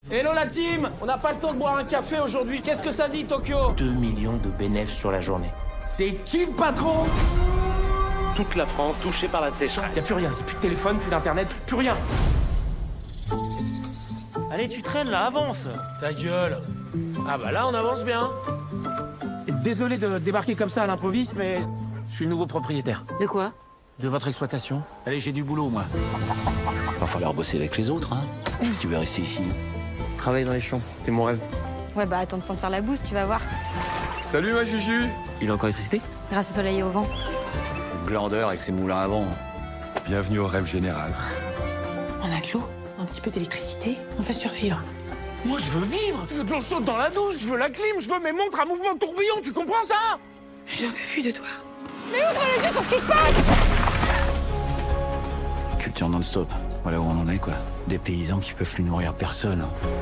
Hello la team! On n'a pas le temps de boire un café aujourd'hui. Qu'est-ce que ça dit, Tokyo? 2 millions de bénéfices sur la journée. C'est qui le patron? Toute la France touchée par la sécheresse. Y'a plus rien, y'a plus de téléphone, plus d'internet, plus rien. Allez, tu traînes là, avance. Ta gueule. Ah bah là, on avance bien. Désolé de débarquer comme ça à l'improviste, mais je suis le nouveau propriétaire. De quoi? De votre exploitation. Allez, j'ai du boulot, moi. Va falloir bosser avec les autres, hein, si tu veux rester ici. Travailler dans les champs, c'est mon rêve. Ouais, bah attends de sentir la bouse, tu vas voir. Salut ma Juju. Il a encore l'électricité? Grâce au soleil et au vent. Glandeur avec ses moulins à vent. Bienvenue au rêve général. On a de l'eau, un petit peu d'électricité, on peut survivre. Moi, je veux vivre. Je veux de l'eau chaude dans la douche, je veux la clim, je veux mes montres à mouvement de tourbillon, tu comprends ça? J'en peux plus de toi. Mais ouvre les yeux sur ce qui se passe! Culture non-stop. Voilà où on en est, quoi. Des paysans qui peuvent plus nourrir personne.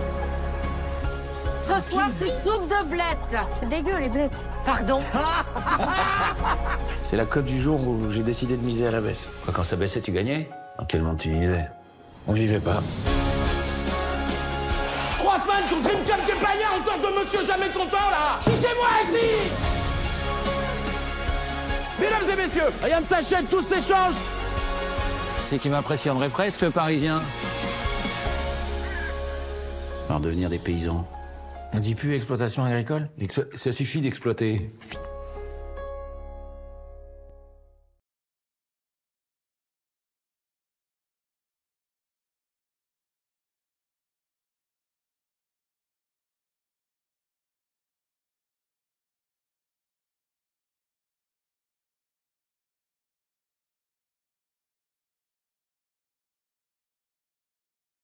Ce soir, c'est soupe de blettes. C'est dégueu, les blettes. Pardon? C'est la cote du jour où j'ai décidé de miser à la baisse. Quoi, quand ça baissait, tu gagnais? Dans quel monde tu vivais? On vivait pas. 3 semaines sur Dreamcast des paillards en sorte de monsieur jamais content, là! Chichez-moi ici! Mesdames et messieurs, rien ne s'achète, tout s'échange! C'est qui m'impressionnerait presque, le Parisien. Alors devenir des paysans. On dit plus exploitation agricole? Ça suffit d'exploiter.